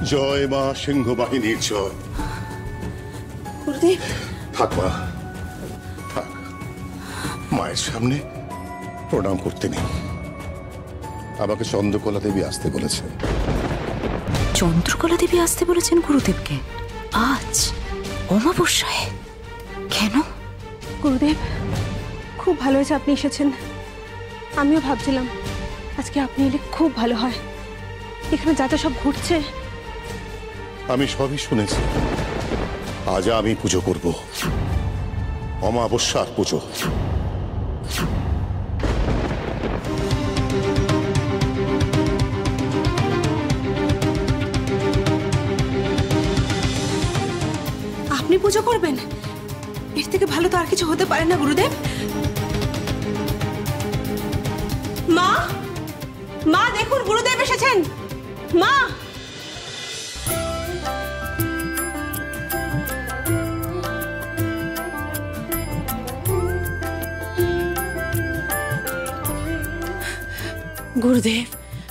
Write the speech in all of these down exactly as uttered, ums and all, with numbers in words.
জয় মা সিংহ বাহিনীর জয়। গুরুদেব থাক মা, থাক। মায়ের সামনে প্রণাম করতে নেই। আমাকে চন্দ্রকলা দেবী আসতে বলেছেন। চন্দ্রকলা দেবী আসতে বলেছেন গুরুদেবকে আজ অমাবস্যায়? কেন? গুরুদেব খুব ভালো হয়েছে আপনি এসেছেন। আমিও ভাবছিলাম আজকে আপনি এলে খুব ভালো হয়। এখানে যা যা সব ঘটছে আমি সবই শুনেছি। আজ আমি পুজো করব, অমাবস্যার পুজো। আপনি পুজো করবেন? এর থেকে ভালো তো আর কিছু হতে পারে না গুরুদেব। মা, মা দেখুন গুরুদেব এসেছেন। মা, গুরুদেব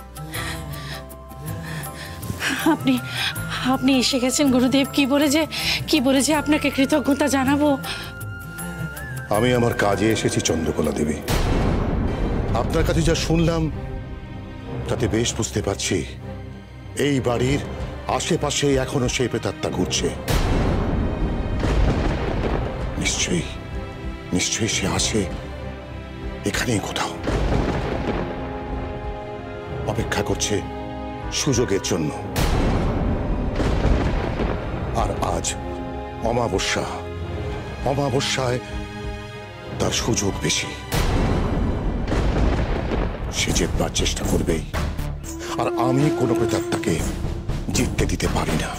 আপনি আপনি এসে গেছেন গুরুদেব। কি বলে যে কি বলে যে আপনাকে কৃতজ্ঞতা জানাবো। আমি আমার কাজে এসেছি চন্দ্রকলা দেবী। আপনার কাছে যা শুনলাম তাতে বেশ বুঝতে পারছি এই বাড়ির আশেপাশে এখনো সেই প্রেতাত্মা ঘুরছে। নিশ্চয়ই নিশ্চয়ই সে আসে এখানেই কোথাও, অপেক্ষা করছে সুযোগের জন্য। আর আজ অমাবস্যা, অমাবস্যায় তার সুযোগ বেশি। সে জেতবার চেষ্টা করবেই, আর আমি কোনো প্রেতাত্মাকে জিততে দিতে পারি না।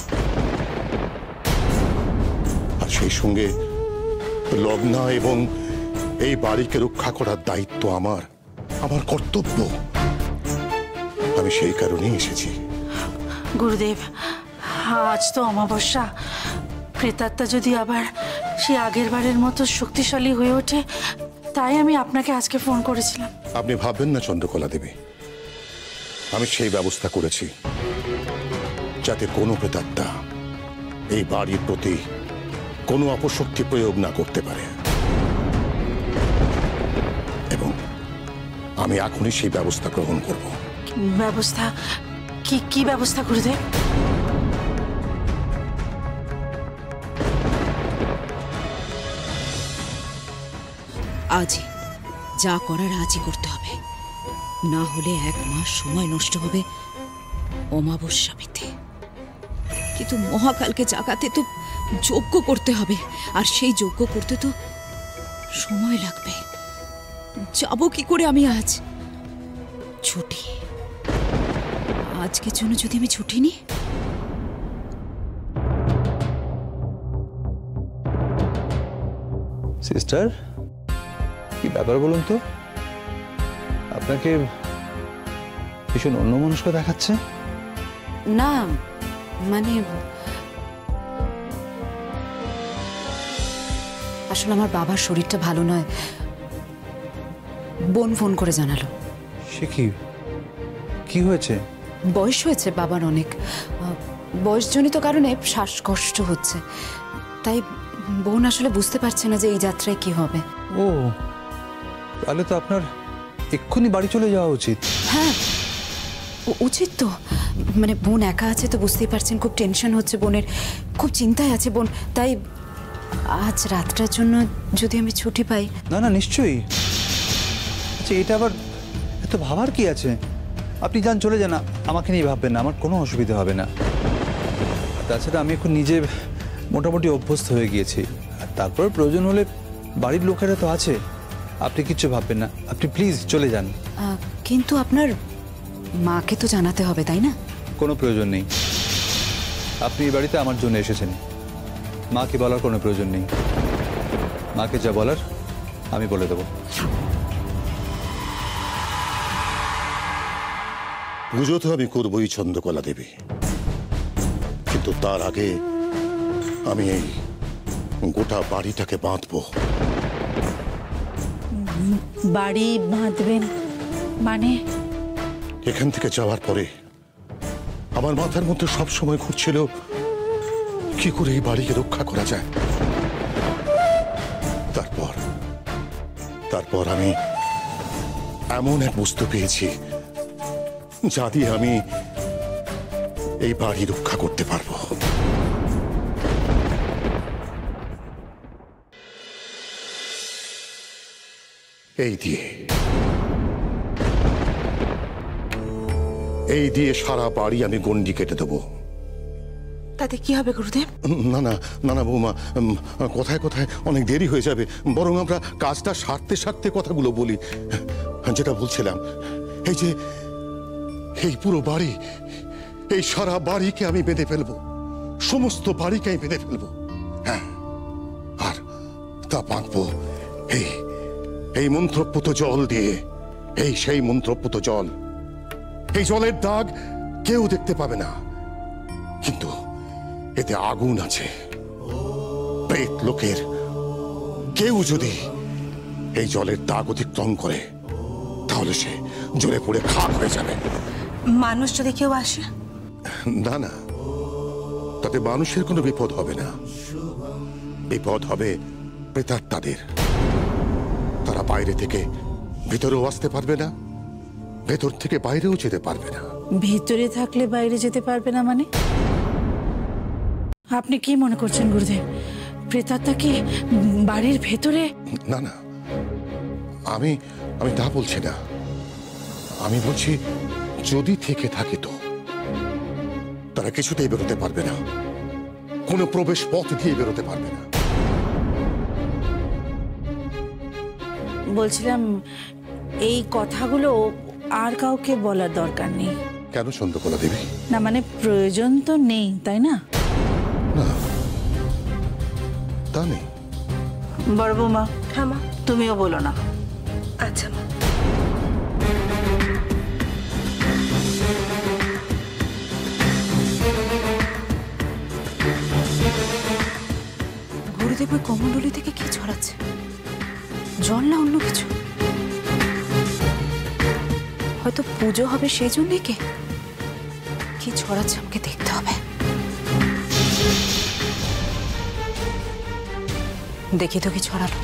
আর সেই সঙ্গে লগ্না এবং এই বাড়িকে রক্ষা করার দায়িত্ব আমার, আমার কর্তব্য। আমি সেই কারণেই এসেছি। গুরুদেব আজ তো অমাবস্যা, প্রেতাত্মা যদি আবার সে আগের বারের মতো শক্তিশালী হয়ে ওঠে, তাই আমি আপনাকে আজকে ফোন করেছিলাম। আপনি ভাববেন না চন্দ্রকলা দেবী, আমি সেই ব্যবস্থা করেছি যাতে কোনো প্রেতাত্মা এই বাড়ির প্রতি কোনো অপশক্তি প্রয়োগ না করতে পারে। এবং আমি এখনই সেই ব্যবস্থা গ্রহণ করব। ব্যবস্থা? কি কি ব্যবস্থা গুরুদেব? আজই যা করার আজই করতে হবে, না হলে এক মাস সময় নষ্ট হবে অমাবস্যা মিথে। কিন্তু মহাকালকে জাগাতে তো যজ্ঞ করতে হবে, আর সেই যজ্ঞ করতে তো সময় লাগবে। যাব কি করে আমি আজ? ছুটি, আজকের জন্য যদি আমি ছুটি নিই। সিস্টার কি ব্যাপার বলুন তো? আপনাকে ভীষণ অন্যমনস্ক দেখাচ্ছে। না মানে আসলে আমার বাবার শরীরটা ভালো নয়, বোন ফোন করে জানালো। সে কি কি হয়েছে? বয়স হয়েছে বাবার অনেক, বয়সজনিত কারণে শ্বাসকষ্ট হচ্ছে, তাই বোন আসলে বুঝতে পারছে না যে এই যাত্রায় কি হবে। ও তাহলে তো আপনার এক্ষুনি বাড়ি চলে যাওয়া উচিত। হ্যাঁ উচিত তো, মানে বোন একা আছে তো বুঝতেই পারছেন, খুব টেনশন হচ্ছে বোনের, খুব চিন্তায় আছে বোন। তাই আজ রাতটার জন্য যদি আমি ছুটি পাই। না না নিশ্চয়ই। আচ্ছা এটা আবার এত ভাবার কি আছে? আপনি যান, চলে যান, আমাকে নিয়ে ভাববেন না, আমার কোনো অসুবিধা হবে না। তাছাড়া আমি এখন নিজে মোটামুটি অভ্যস্ত হয়ে গিয়েছি, আর তারপর প্রয়োজন হলে বাড়ির লোকেরা তো আছে, আপনি কিচ্ছু ভাববেন না, আপনি প্লিজ চলে যান। কিন্তু আপনার মাকে তো জানাতে হবে তাই না? কোনো প্রয়োজন নেই, আপনি এই বাড়িতে আমার জন্য এসেছেন, মাকে বলার কোনো প্রয়োজন নেই। মাকে যা বলার আমি বলে দেব। পুজো তো আমি করবই চন্দ্রকলা দেবী, কিন্তু তার আগে আমি এই গোটা বাড়িটাকে বাঁধবো। বাড়ি বাঁধবেন মানে? এখান থেকে যাওয়ার পরে আমার মাথার মধ্যে সব সময় ঘুরছিল কি করে এই বাড়িকে রক্ষা করা যায়। তারপর তারপর আমি এমন এক বস্তু পেয়েছি যা দিয়ে আমি এই বাড়ি রক্ষা করতে পারবো। এই দিয়ে এই দিয়ে সারা বাড়ি আমি গন্ডি কেটে দেবো। তাতে কি হবে গুরুদেব? না না না না বৌমা, উম, কথায় কথায় অনেক দেরি হয়ে যাবে, বরং আমরা কাজটা সারতে সারতে কথাগুলো বলি। যেটা বলছিলাম, এই যে এই পুরো বাড়ি, এই সারা বাড়িকে আমি বেঁধে ফেলবো, সমস্ত বাড়িকে আমি বেঁধে ফেলবো। হ্যাঁ, আর তা বাঁধবো এই এই মন্ত্রপুত জল দিয়ে। এই সেই মন্ত্রপুত জল, এই জলের দাগ কেউ দেখতে পাবে না, কিন্তু এতে আগুন আছে। প্রেত লোকের কেউ যদি এই জলের দাগ অতিক্রম করে তাহলে সে জ্বলে পড়ে খাক হয়ে যাবে। মানুষ যদি কেউ আসে? না না, তাতে মানুষের কোনো বিপদ হবে না। বিপদ হবে প্রেতাত্মাদের। তারা বাইরে থেকে ভেতরেও আসতে পারবে না, ভেতর থেকে বাইরেও যেতে পারবে না। ভিতরে থাকলে বাইরে যেতে পারবে না মানে? আপনি কি মনে করছেন গুরুদেব, প্রেতাত্মা কি বাড়ির ভেতরে? না না, আমি আমি তা বলছি না। আমি বলছি যদি থেকে থাকে তো তারা কিছুতেই বেরোতে পারবে না, কোনো প্রবেশ পথ দিয়ে বেরোতে পারবে না। বলছিলাম এই কথাগুলো আর কাউকে বলার দরকার নেই। কেন চন্দ্রকলা দেবী? না মানে প্রয়োজন তো নেই, তাই না? না, তা নেই। বড় বৌমা, হ্যাঁ মা। তুমিও বলো না। আচ্ছা মা। গুরুদেব ওই কমণ্ডলী থেকে কি ছড়াচ্ছে? জল না অন্য কিছু? হয়তো পুজো হবে সেই জন্যে। কে কি ছড়াচ্ছে আমাকে দেখতে হবে। দেখি তো কি ছড়ালো।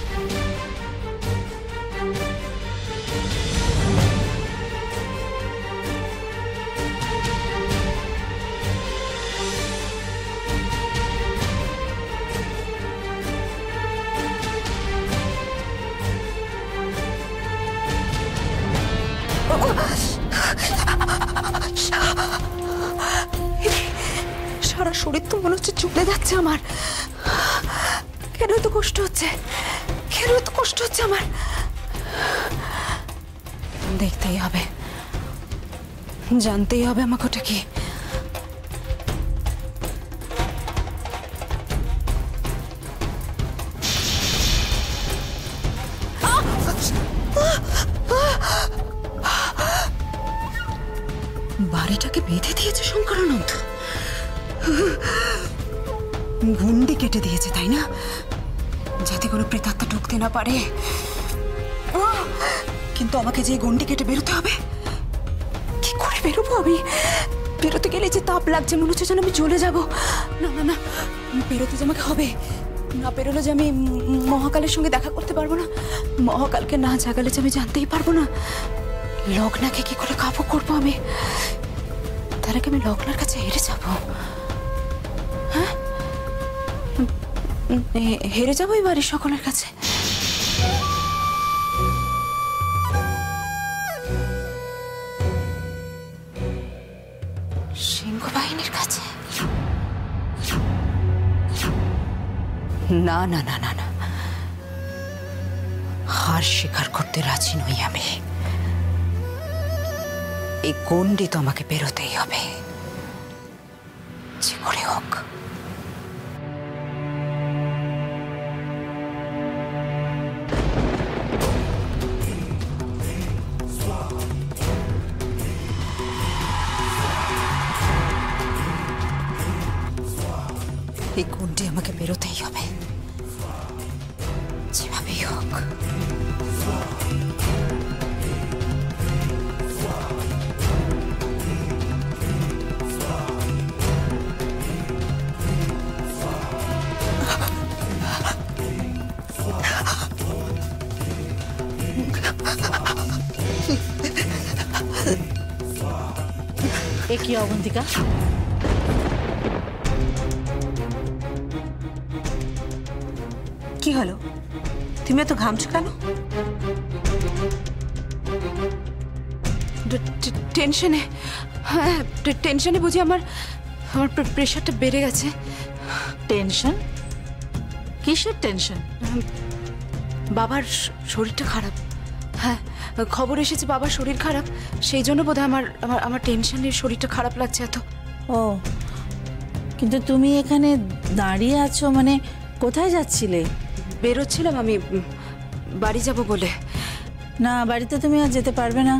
সারা শরীর তো মনে হচ্ছে চুপড়ে যাচ্ছে আমার। কেন এত কষ্ট হচ্ছে? কেন এত কষ্ট হচ্ছে আমার? দেখতেই হবে, জানতেই হবে আমাকে ওটা কি। বাড়িটাকে বেঁধে দিয়েছে শঙ্করানন্দ, গুন্ডি কেটে দিয়েছে, তাই না? যাতে কোনো প্রেতাত্মা ঢুকতে না পারে। কিন্তু আমাকে যে গন্ডি কেটে বেরোতে হবে। কি করে বেরোবো আমি? বেরোতে গেলে যে তাপ লাগছে, মনে হচ্ছে যেন আমি চলে যাবো। না না না, বেরোতে যে আমাকে হবে। না বেরোলে যে আমি মহাকালের সঙ্গে দেখা করতে পারবো না। মহাকালকে না জাগালে যে আমি জানতেই পারবো না। লগ্নাকে কি করে কাবু করবো আমি? তার আগে আমি লগ্নার কাছে হেরে যাবো। হ্যাঁ, হেরে যাবো এই বাড়ির সকলের কাছে। সিংহ বাহিনীর কাছে? না না না না না, হার স্বীকার করতে রাজি নই আমি। এই গন্ডি তো আমাকে বেরোতেই হবে, যে করে হোক। এই গন্ডি আমাকে বেরোতেই হবে, যেভাবেই হোক। কি অবন্তিকা, কি হলো? তুমি এত ঘামছো কেন? টেনশনে, হ্যাঁ টেনশনে বুঝি আমার আমার প্রেশারটা বেড়ে গেছে। টেনশন? কিসের টেনশন? বাবার শরীরটা খারাপ। হ্যাঁ, খবর এসেছে বাবার শরীর খারাপ, সেই জন্য বোধহয় আমার আমার আমার টেনশনের শরীরটা খারাপ লাগছে এত। ও, কিন্তু তুমি এখানে দাঁড়িয়ে আছো মানে কোথায় যাচ্ছিলে? বেরোচ্ছিলাম আমি বাড়ি যাব বলে। না, বাড়িতে তুমি আর যেতে পারবে না।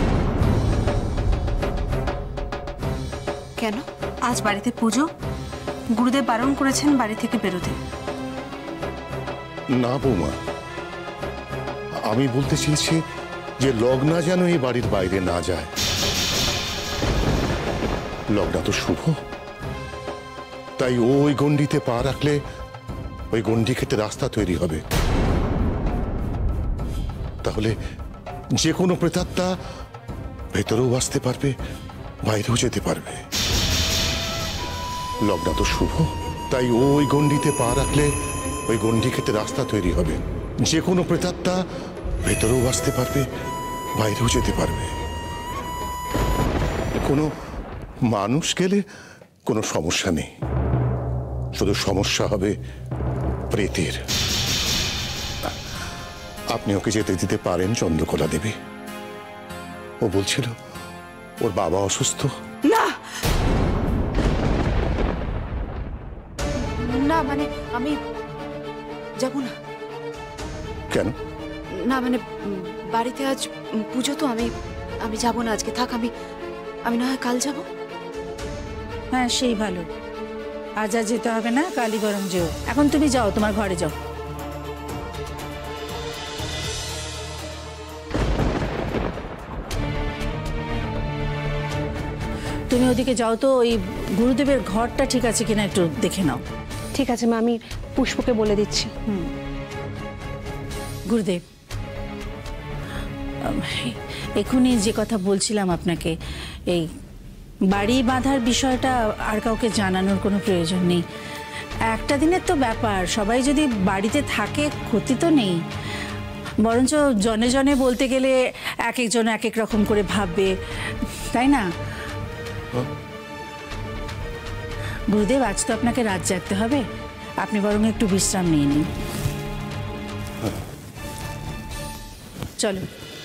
কেন? আজ বাড়িতে পুজো, গুরুদেব বারণ করেছেন বাড়ি থেকে বেরোতে। না বৌমা, আমি বলতে চেয়েছি যে লগ্না যেন এই বাড়ির বাইরে না যায়। লগ্না তো শুভ, তাই ও ওই গণ্ডিতে পা রাখলে ওই গণ্ডি কেটে রাস্তা তৈরি হবে। তাহলে যে কোনো প্রেতাত্মা ভেতরেও আসতে পারবে, বাইরেও যেতে পারবে। লগ্না তো শুভ, তাই ও ওই গণ্ডিতে পা রাখলে ওই গণ্ডি কেটে রাস্তা তৈরি হবে। যে কোনো প্রেতাত্মা ভেতরেও আসতে পারবে, বাইরেও যেতে পারবে। কোনো মানুষ গেলে কোনো সমস্যা নেই, শুধু সমস্যা হবে প্রেতের। আপনি ওকে যেতে দিতে পারেন চন্দ্রকলা দেবী? ও বলছিল ওর বাবা অসুস্থ। না না, মানে আমি যাব না। কেন? না মানে বাড়িতে আজ পুজো তো, আমি আমি যাব না আজকে। থাক, আমি আমি না হয় কাল যাব। হ্যাঁ, সেই ভালো। আজ আর যেতে হবে না, কালই বরং যেও। এখন তুমি যাও, তোমার ঘরে যাও। তুমি ওদিকে যাও তো, ওই গুরুদেবের ঘরটা ঠিক আছে কিনা একটু দেখে নাও। ঠিক আছে মা, আমি পুষ্পকে বলে দিচ্ছি। গুরুদেব, এখনই যে কথা বলছিলাম আপনাকে, এই বাড়ি বাঁধার বিষয়টা আর কাউকে জানানোর কোনো প্রয়োজন নেই। একটা দিনের তো ব্যাপার, সবাই যদি বাড়িতে থাকে ক্ষতি তো নেই। বরঞ্চ জনে জনে বলতে গেলে এক একজন এক এক রকম করে ভাববে, তাই না? গুরুদেব, আজ তো আপনাকে রাত জাগতে হবে, আপনি বরং একটু বিশ্রাম নিয়ে নিন। চলো।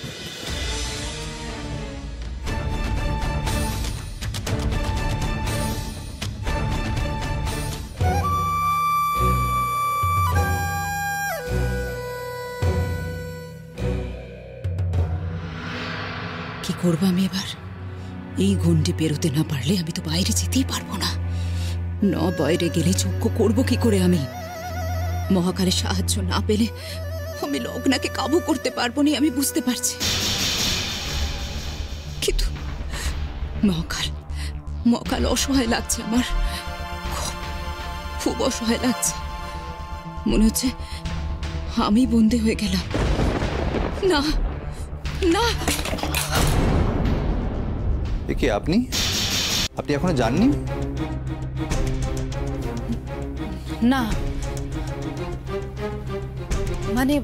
কি করবো আমি এবার? এই গণ্ডি পেরোতে না পারলে আমি তো বাইরে যেতেই পারবো না। না, বাইরে গেলে যজ্ঞ করবো কি করে আমি? মহাকালের সাহায্য না পেলে আমি লগ্নাকে কাবু করতে পারবো না, আমি বুঝতে পারছি। কিন্তু মহাকাল মহাকাল অসহায় লাগছে আমার, খুব খুব অসহায় লাগছে। মনে হচ্ছে আমি বন্দী হয়ে গেলাম। না না, কি আপনি আপনি এখনো যাননি? না মানে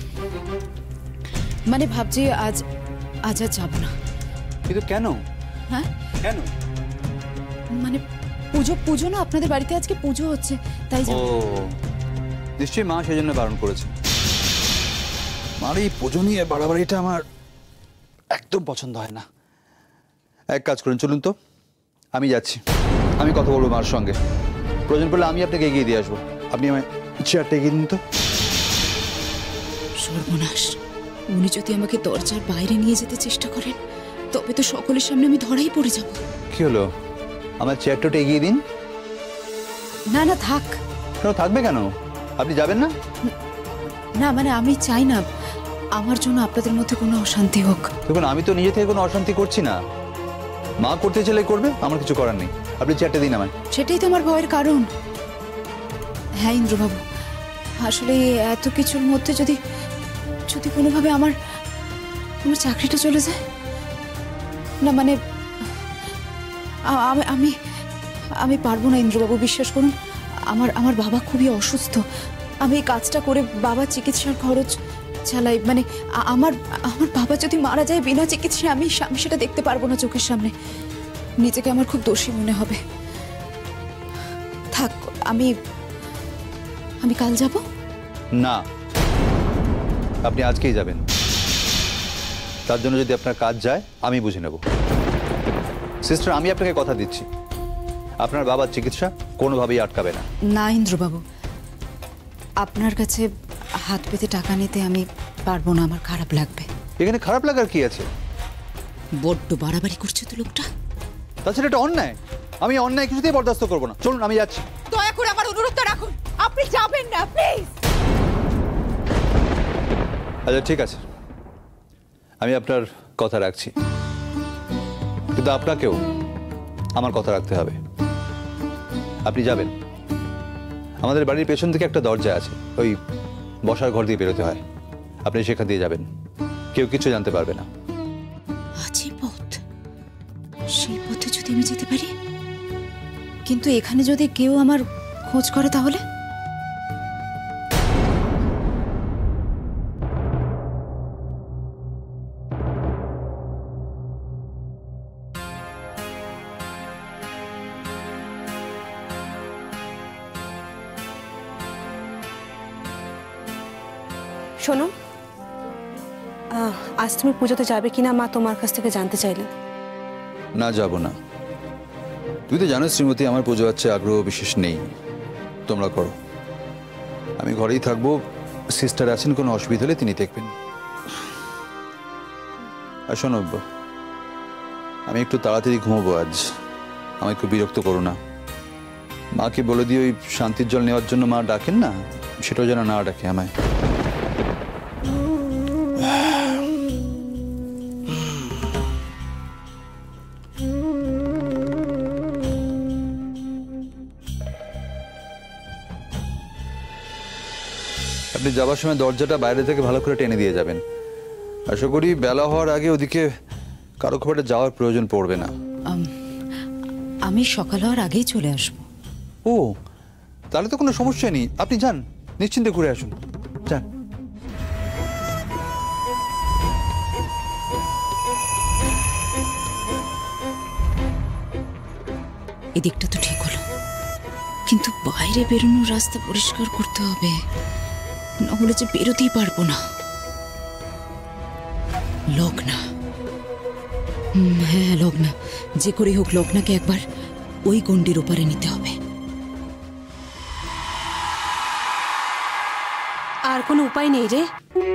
মানে ভাবছি আজ আজ আর যাবো না। কিন্তু কেন? হ্যাঁ, কেন? মানে পুজো পুজো না, আপনাদের বাড়িতে আজকে পুজো হচ্ছে, তাই ও, যাবো। নিশ্চয়ই মা সেই জন্য বারণ করেছে। মার এই পুজো নিয়ে বাড়াবাড়িটা আমার একদম পছন্দ হয় না। এক কাজ করুন, চলুন তো, আমি যাচ্ছি, আমি কথা বলবো মার সঙ্গে। প্রয়োজন পড়লে আমি আপনাকে এগিয়ে দিয়ে আসবো, আপনি আমায় চেয়ারটা এগিয়ে দিন তো। সর্বনাশ, উনি যদি আমাকে দরজার বাইরে নিয়ে যেতে চেষ্টা করেন তবে তো সকলের সামনে আমি ধরাই পড়ে যাব। কি হলো, আমার চেয়ারটা এগিয়ে দিন। না না, থাক। কেন থাকবে? কেন, আপনি যাবেন না? না মানে আমি চাই না আমার জন্য আপনাদের মধ্যে কোনো অশান্তি হোক। দেখুন, আমি তো নিজে থেকে কোনো অশান্তি করছি না, মা করতে চাইলে করবে, আমার কিছু করার নেই। আপনি চেয়ারটা দিন আমায়। সেটাই তো আমার ভয়ের কারণ। হ্যাঁ ইন্দ্রবাবু, আসলে এত কিছুর মধ্যে যদি যদি কোনোভাবে আমার আমার চাকরিটা চলে যায় না, মানে আ- আমি আমি আমি পারবো না ইন্দ্রবাবু, বিশ্বাস করুন। আমার আমার বাবা খুবই অসুস্থ। আমি এই কাজটা করে বাবার চিকিৎসার খরচ চালাই। মানে আ- আমার আমার বাবা যদি মারা যায় বিনা চিকিৎসায়, আমি আমি সেটা দেখতে পারবো না চোখের সামনে। নিজেকে আমার খুব দোষী মনে হবে। থাক, আমি আমি কাল যাব। না, আপনি আজকেই যাবেন। তার জন্য যদি আপনার কাজ যায় আমি বুঝে নেব। সিস্টার, আমি আপনাকে কথা দিচ্ছি, আপনার বাবার চিকিৎসা কোনোভাবেই আটকাবে না। না ইন্দ্রবাবু, আপনার কাছে হাত পেতে টাকা নিতে আমি পারবো না, আমার খারাপ লাগবে। এখানে খারাপ লাগার কি আছে? বড্ড বাড়াবাড়ি করছে তো লোকটা। তাছাড়া এটা অন্যায়, আমি অন্যায় কিছুতেই বরদাস্ত করবো না। চলুন, আমি যাচ্ছি। দয়া করে আমার অনুরোধটা রাখুন, আপনি যাবেন না প্লিজ। আচ্ছা ঠিক আছে, আমি আপনার কথা রাখছি, কিন্তু আপনাকেও আমার কথা রাখতে হবে। আপনি যাবেন, আমাদের বাড়ির পেছন থেকে একটা দরজা আছে, ওই বসার ঘর দিয়ে বেরোতে হয়। আপনি সেখান দিয়ে যাবেন, কেউ কিছু জানতে পারবে না। আছে পথ, সেই পথে যদি আমি যেতে পারি। কিন্তু এখানে যদি কেউ আমার খোঁজ করে তাহলে? শোনো, আহ, আজ তুমি পুজোতে যাবে কিনা মা তোমার কাছ থেকে জানতে চাইলেন। না, যাব না। তুই তো জানো শ্রীমতী, আমার পুজো হচ্ছে আগ্রহ বিশেষ নেই। তোমরা করো, আমি ঘরেই থাকবো। সিস্টার আছেন, কোনো অসুবিধা হলে তিনি দেখবেন। আর শোনো, আমি একটু তাড়াতাড়ি ঘুমোবো আজ, আমায় একটু বিরক্ত করো না। মাকে বলে দিয়ে ওই শান্তির জল নেওয়ার জন্য মা ডাকেন না, সেটাও যেন না ডাকে আমায়। আপনি যাবার সময় দরজাটা বাইরে থেকে ভালো করে টেনে দিয়ে যাবেন। আশা করি বেলা হওয়ার আগে ওদিকে কারো খুব একটা যাওয়ার প্রয়োজন পড়বে না। আমি সকাল হওয়ার আগেই চলে আসবো। ও, তাহলে তো কোনো সমস্যা নেই। আপনি যান, নিশ্চিন্তে ঘুরে আসুন, যান। এদিকটা তো ঠিক হলো, কিন্তু বাইরে বেরোনোর রাস্তা পরিষ্কার করতে হবে, নাহলে যে বেরোতেই পারবো না। লগ্না, হুম, হ্যাঁ লগ্না, যে করে হোক লগ্নাকে একবার ওই গন্ডির ওপারে নিতে হবে। আর কোনো উপায় নেই রে?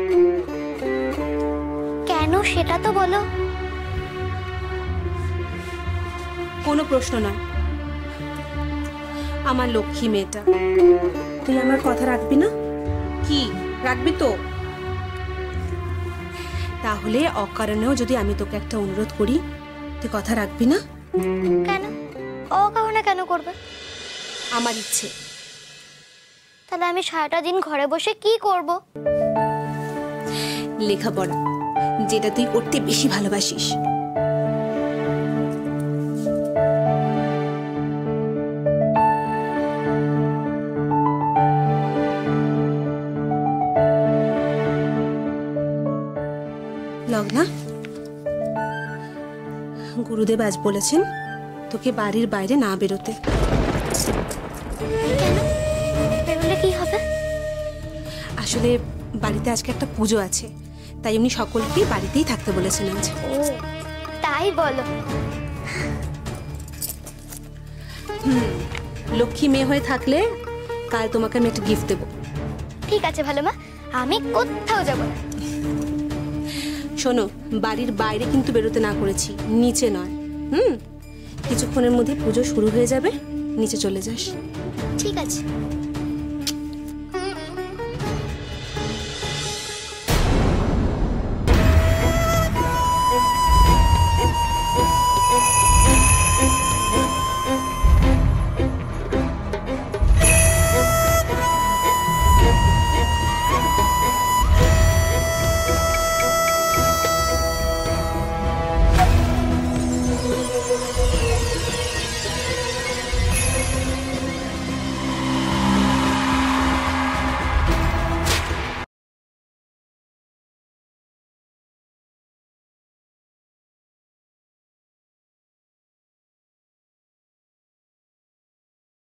কেন সেটা তো বলো। কোনো প্রশ্ন না, আমার লক্ষ্মী মেয়েটা, তুই আমার কথা রাখবি না? কি রাখবি তো? তাহলে অকারণেও যদি আমি তোকে একটা অনুরোধ করি, তুই কথা রাখবি না? কেন অকারণে কেন করবে? আমার ইচ্ছে। তাহলে আমি সারাটা দিন ঘরে বসে কি করব? লেখাপড়া, যেটা তুই করতে বেশি ভালোবাসিস। লগ্না, গুরুদেব আজ বলেছেন তোকে বাড়ির বাইরে না বেরোতে। কেন? বেরোলে কি হবে? আসলে বাড়িতে আজকে একটা পুজো আছে, তাই উনি সকলকেই বাড়িতেই থাকতে বলেছেন আজ। ও তাই বলো। লক্ষ্মী মেয়ে হয়ে থাকলে কাল তোমাকে আমি একটা গিফট দেবো। ঠিক আছে ভালো মা, আমি কোথাও যাব না। শোনো, বাড়ির বাইরে কিন্তু বেরোতে না করেছি, নিচে নয়। হুম, কিছুক্ষণের মধ্যে পুজো শুরু হয়ে যাবে, নিচে চলে যাস। ঠিক আছে।